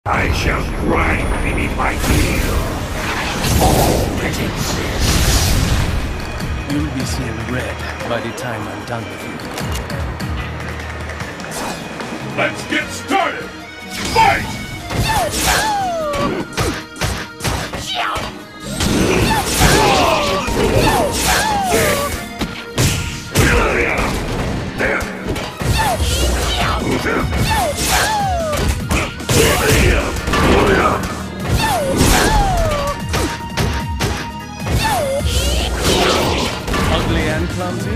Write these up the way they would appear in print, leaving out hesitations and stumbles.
I shall grind beneath my heel all that exists. You'll be seeing red by the time I'm done with you. Let's get started! Fight! Ugly and clumsy?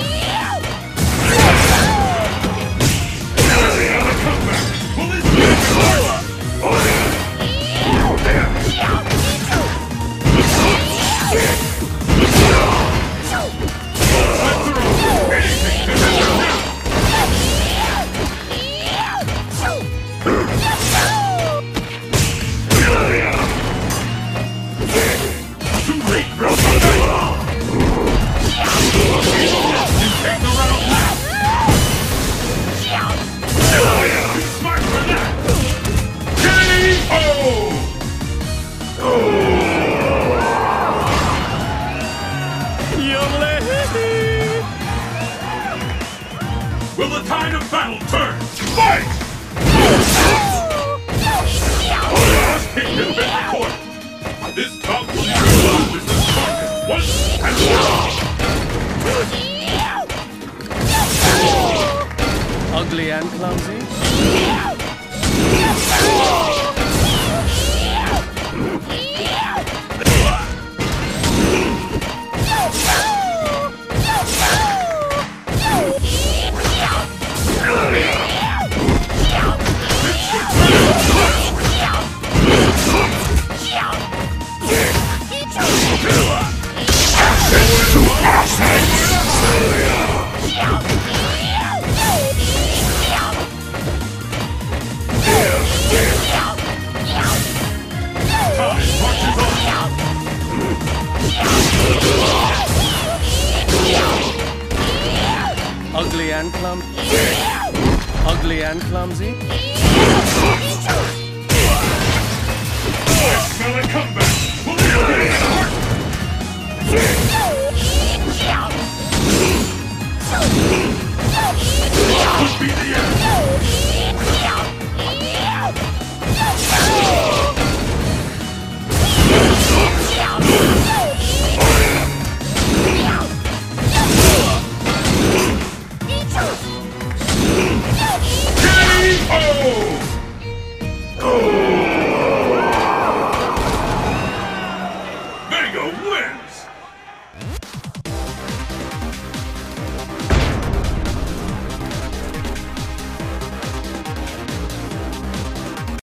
Will the tide of battle turn? Fight! Let's kick his best court. This bout will be who is the strongest once and for all. Ugly and clumsy? Ugly and clumsy? Ugly and clumsy?